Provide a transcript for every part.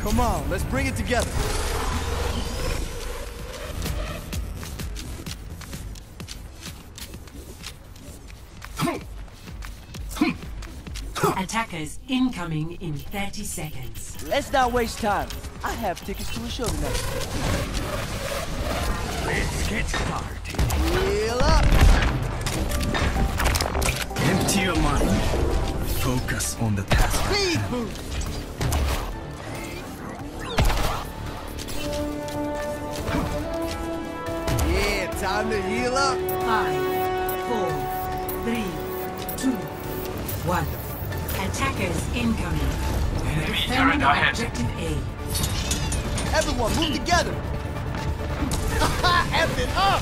Come on, let's bring it together. Attackers incoming in 30 seconds. Let's not waste time. I have tickets to a show tonight. Let's get started. Heal up. Empty your mind. Focus on the task. Speed boost. Yeah, time to heal up. 5, 4, 3, 2, 1. Attackers incoming. Enemy Defend turret ahead. objective A. Everyone, move together. F it up.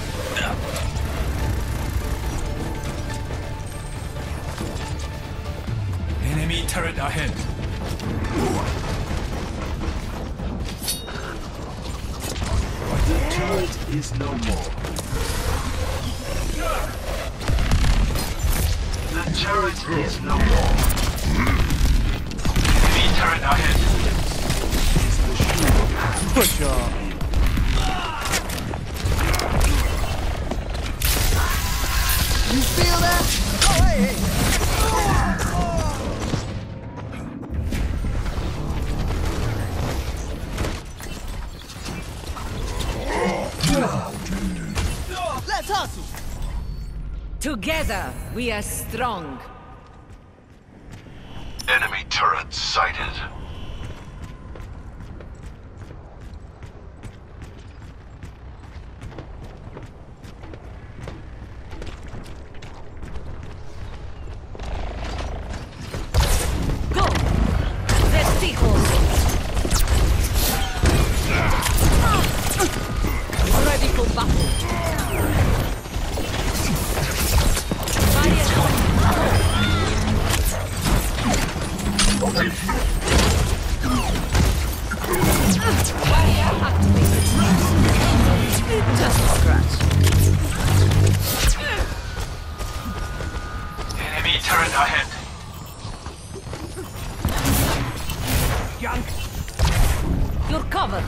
Enemy turret ahead. The turret is no more. The turret is no more. Enemy turret ahead. Push off. You feel that? Oh, hey, hey. Let's hustle. Together, we are strong. Enemy turret sighted. Go! Vestigos! Ready for battle. Barrier activated. Just a scratch. Enemy turret ahead. You're covered.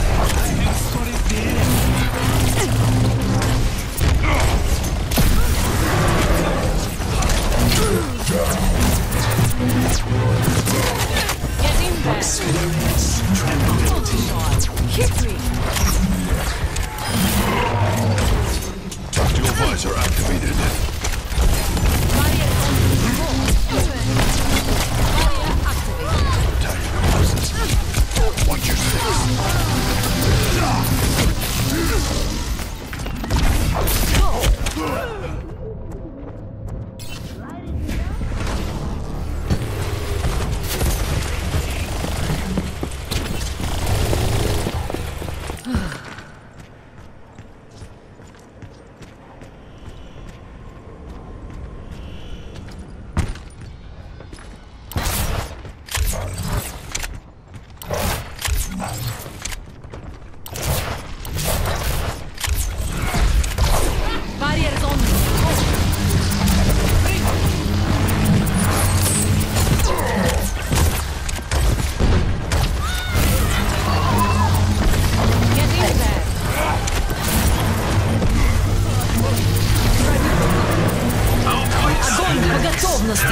Get in there. Experience tranquility. Hit me. Tactical visor activated. Barrier on. Barrier activated. Tactical presence. Watch your six. Barriers on. Get in there. Огонь по готовности.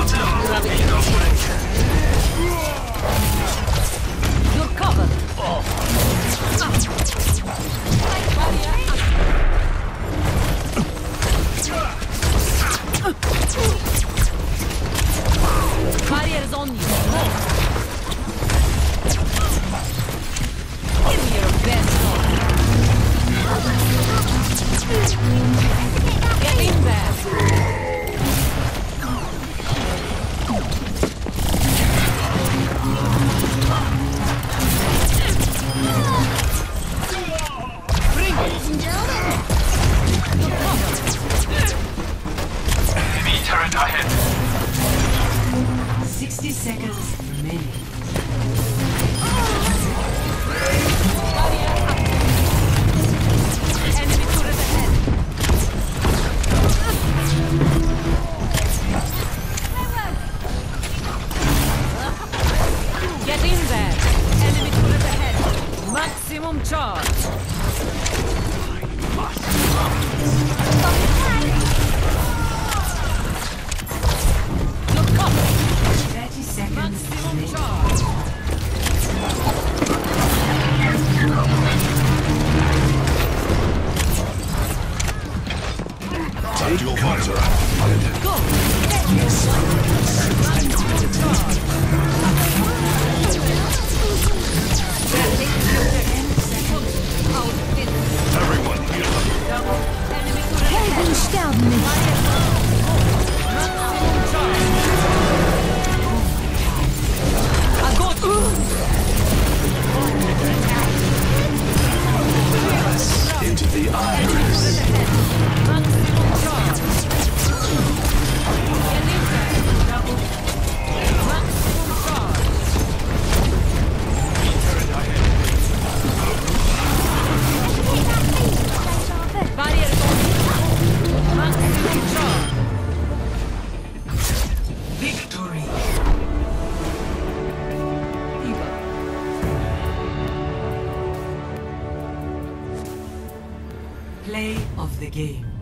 You're covered. Barriers on you. Give me your best shot. Get in there. Bring it. Enemy turret ahead. 60 seconds remaining. Barrier active. Enemy turret ahead. Get in there. Enemy the game.